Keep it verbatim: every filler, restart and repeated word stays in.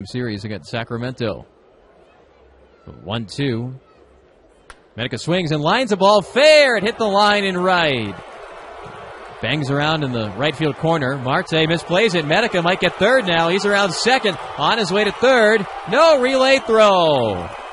series against Sacramento. one two. Medica swings and lines the ball fair. It hit the line and right. Bangs around in the right field corner. Marte misplays it. Medica might get third now. He's around second. On his way to third. No relay throw.